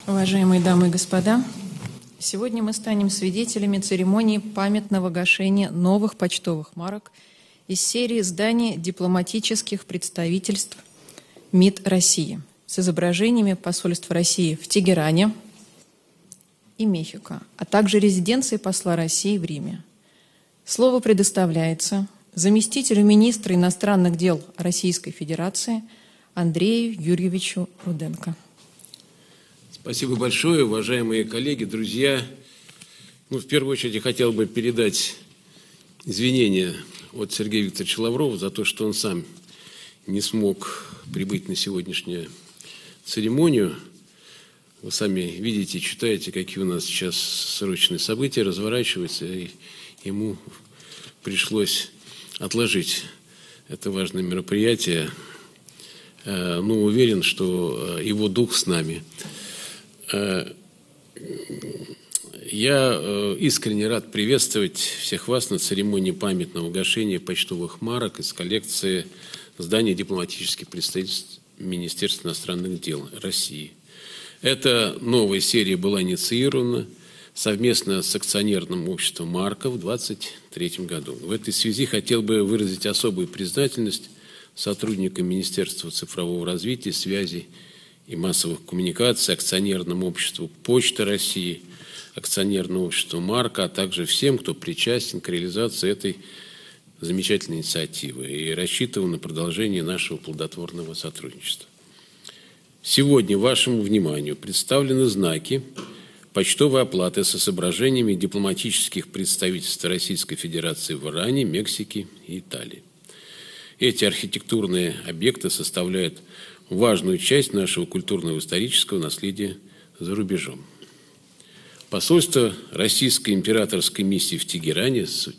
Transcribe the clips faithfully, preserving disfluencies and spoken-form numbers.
Уважаемые дамы и господа, сегодня мы станем свидетелями церемонии памятного гашения новых почтовых марок из серии изданий дипломатических представительств МИД России с изображениями посольств России в Тегеране и Мехико, а также резиденции посла России в Риме. Слово предоставляется заместителю министра иностранных дел Российской Федерации Андрею Юрьевичу Руденко. Спасибо большое, уважаемые коллеги, друзья. Ну, в первую очередь я хотел бы передать извинения от Сергея Викторовича Лаврова за то, что он сам не смог прибыть на сегодняшнюю церемонию. Вы сами видите, читаете, какие у нас сейчас срочные события разворачиваются, и ему пришлось отложить это важное мероприятие. Но уверен, что его дух с нами. Я искренне рад приветствовать всех вас на церемонии памятного гашения почтовых марок из коллекции зданий дипломатических представительств Министерства иностранных дел России. Эта новая серия была инициирована совместно с акционерным обществом «Марка» в две тысячи двадцать третьем году. В этой связи хотел бы выразить особую признательность сотрудникам Министерства цифрового развития, связи и массовых коммуникаций, акционерному обществу «Почта России», акционерному обществу «Марка», а также всем, кто причастен к реализации этой замечательной инициативы и рассчитываю на продолжение нашего плодотворного сотрудничества. Сегодня вашему вниманию представлены знаки почтовой оплаты с изображениями дипломатических представительств Российской Федерации в Иране, Мексике и Италии. Эти архитектурные объекты составляют важную часть нашего культурного и исторического наследия за рубежом. Посольство Российской императорской миссии в Тегеране с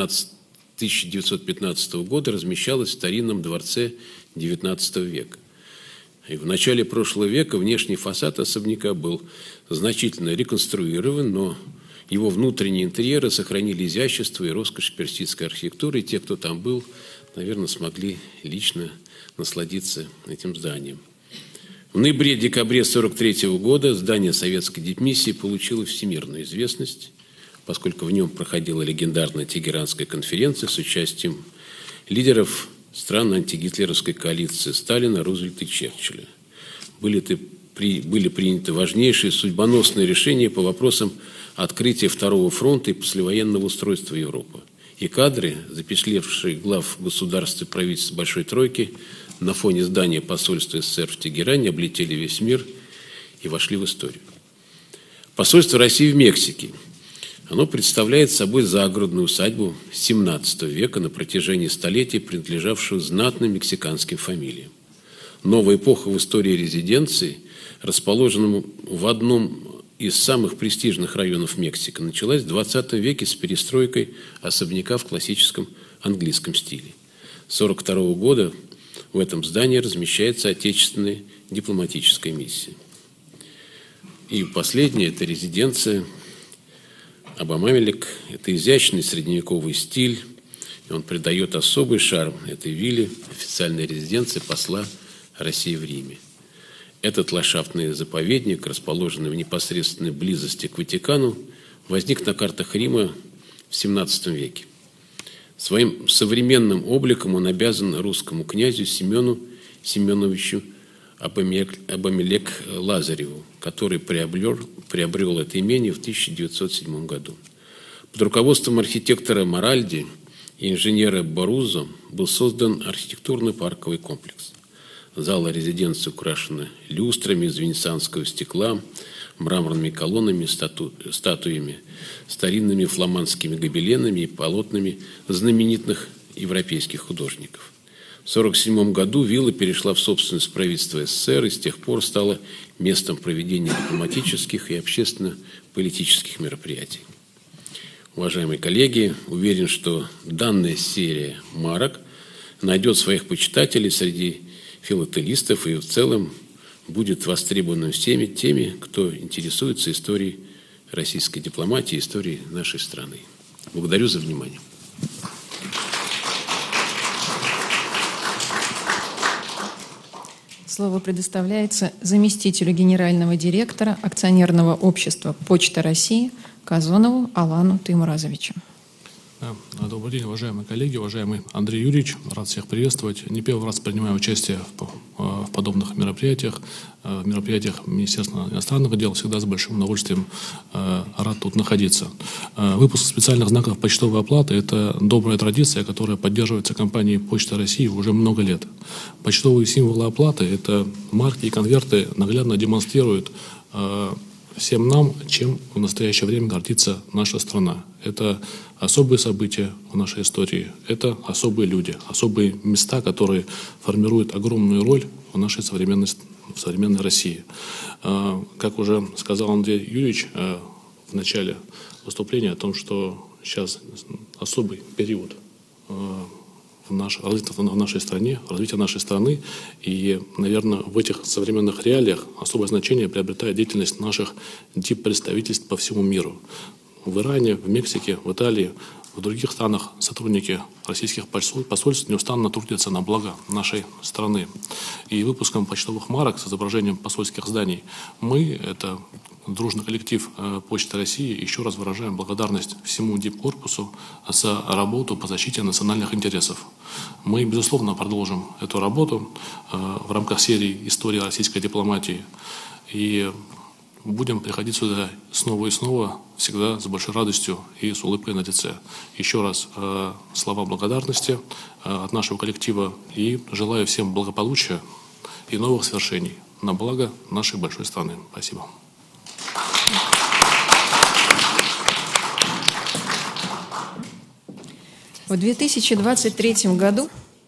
тысяча девятьсот пятнадцатого года размещалось в старинном дворце девятнадцатого века. И в начале прошлого века внешний фасад особняка был значительно реконструирован, но его внутренние интерьеры сохранили изящество и роскошь персидской архитектуры, и те, кто там был, наверное, смогли лично насладиться этим зданием. В ноябре-декабре тысяча девятьсот сорок третьего года здание советской дипмиссии получило всемирную известность, поскольку в нем проходила легендарная Тегеранская конференция с участием лидеров стран антигитлеровской коалиции Сталина, Рузвельта и Черчилля. Были, были приняты важнейшие судьбоносные решения по вопросам открытия Второго фронта и послевоенного устройства Европы. И кадры, запечатлевшие глав государств и правительств Большой Тройки, на фоне здания посольства СССР в Тегеране облетели весь мир и вошли в историю. Посольство России в Мексике. Оно представляет собой загородную усадьбу семнадцатого века на протяжении столетий, принадлежавшую знатным мексиканским фамилиям. Новая эпоха в истории резиденции, расположенному в одном из самых престижных районов Мексики, началась в двадцатом веке с перестройкой особняка в классическом английском стиле. С тысяча девятьсот сорок второго года в этом здании размещается отечественная дипломатическая миссия. И последняя – это резиденция Абамелек. Это изящный средневековый стиль, и он придает особый шарм этой вилле, официальной резиденции посла России в Риме. Этот ландшафтный заповедник, расположенный в непосредственной близости к Ватикану, возник на картах Рима в семнадцатом веке. Своим современным обликом он обязан русскому князю Семену Семеновичу Абамелек Лазареву, который приобрел, приобрел это имение в тысяча девятьсот седьмом году. Под руководством архитектора Маральди и инженера Борузо был создан архитектурно-парковый комплекс. Залы резиденции украшены люстрами из венецианского стекла, мраморными колоннами, стату, статуями, старинными фламандскими гобеленами и полотнами знаменитых европейских художников. В тысяча девятьсот сорок седьмом году вилла перешла в собственность правительства СССР и с тех пор стала местом проведения дипломатических и общественно-политических мероприятий. Уважаемые коллеги, уверен, что данная серия марок найдет своих почитателей среди филателистов и в целом будет востребованным всеми теми, кто интересуется историей российской дипломатии, историей нашей страны. Благодарю за внимание. Слово предоставляется заместителю генерального директора акционерного общества «Почта России» Казонову Алану Таймуразовичу. Добрый день, уважаемые коллеги, уважаемый Андрей Юрьевич. Рад всех приветствовать. Не первый раз принимаю участие в, в подобных мероприятиях. В мероприятиях Министерства иностранных дел всегда с большим удовольствием э, рад тут находиться. Э, выпуск специальных знаков почтовой оплаты – это добрая традиция, которая поддерживается компанией «Почта России» уже много лет. Почтовые символы оплаты – это марки и конверты, наглядно демонстрируют э, всем нам, чем в настоящее время гордится наша страна. Это особые события в нашей истории, это особые люди, особые места, которые формируют огромную роль в нашей современной, в современной России. Как уже сказал Андрей Юрьевич в начале выступления о том, что сейчас особый период в, наш, в нашей стране, развитие нашей страны. И, наверное, в этих современных реалиях особое значение приобретает деятельность наших диппредставительств по всему миру. В Иране, в Мексике, в Италии, в других странах сотрудники российских посольств неустанно трудятся на благо нашей страны. И выпуском почтовых марок с изображением посольских зданий мы, это дружный коллектив Почты России, еще раз выражаем благодарность всему дипкорпусу за работу по защите национальных интересов. Мы, безусловно, продолжим эту работу в рамках серии «История российской дипломатии». И будем приходить сюда снова и снова, всегда с большой радостью и с улыбкой на лице. Еще раз э, слова благодарности э, от нашего коллектива и желаю всем благополучия и новых свершений на благо нашей большой страны. Спасибо. В две тысячи двадцать третьем году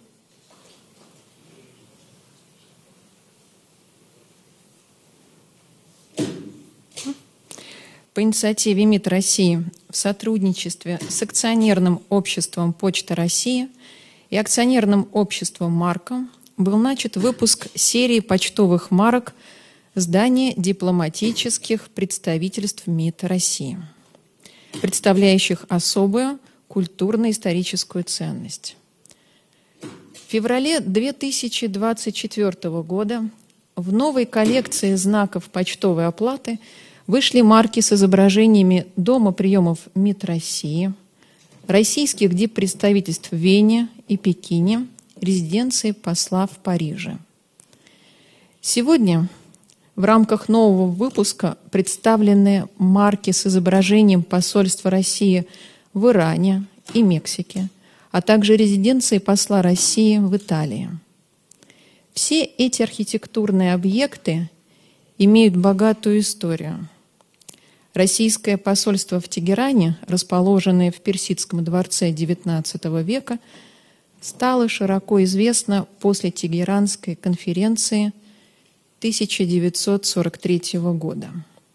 по инициативе МИД России в сотрудничестве с акционерным обществом «Почта России» и акционерным обществом «Марка» был начат выпуск серии почтовых марок здания дипломатических представительств МИД России, представляющих особую культурно-историческую ценность. В феврале две тысячи двадцать четвёртого года в новой коллекции знаков почтовой оплаты вышли марки с изображениями Дома приемов МИД России, российских диппредставительств в Вене и Пекине, резиденции посла в Париже. Сегодня в рамках нового выпуска представлены марки с изображением посольства России в Иране и Мексике, а также резиденции посла России в Италии. Все эти архитектурные объекты имеют богатую историю. Российское посольство в Тегеране, расположенное в Персидском дворце девятнадцатого века, стало широко известно после Тегеранской конференции тысяча девятьсот сорок третьего года.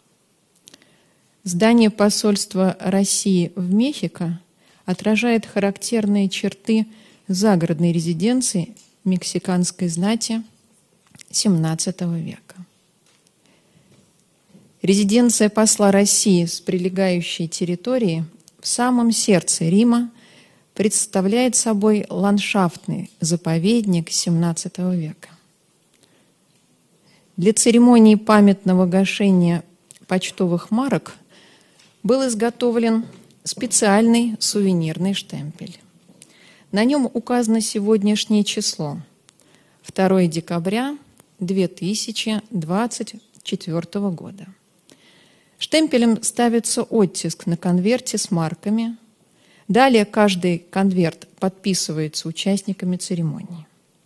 Здание посольства России в Мехико отражает характерные черты загородной резиденции мексиканской знати семнадцатого века. Резиденция посла России с прилегающей территории в самом сердце Рима представляет собой ландшафтный заповедник семнадцатого века. Для церемонии памятного гашения почтовых марок был изготовлен специальный сувенирный штемпель. На нем указано сегодняшнее число – второе декабря две тысячи двадцать четвёртого года. Штемпелем ставится оттиск на конверте с марками. Далее каждый конверт подписывается участниками церемонии.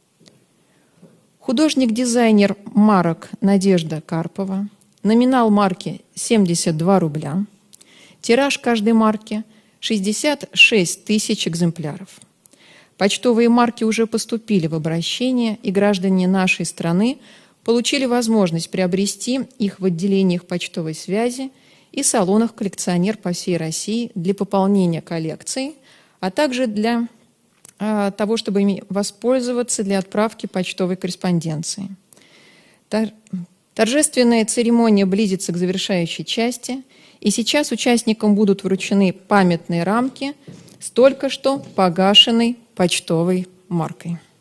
Художник-дизайнер марок Надежда Карпова. Номинал марки семьдесят два рубля. Тираж каждой марки шестьдесят шесть тысяч экземпляров. Почтовые марки уже поступили в обращение, и граждане нашей страны получили возможность приобрести их в отделениях почтовой связи и салонах коллекционер по всей России для пополнения коллекции, а также для э, того, чтобы ими воспользоваться для отправки почтовой корреспонденции. Торжественная церемония близится к завершающей части, и сейчас участникам будут вручены памятные рамки с только что погашенной почтовой маркой.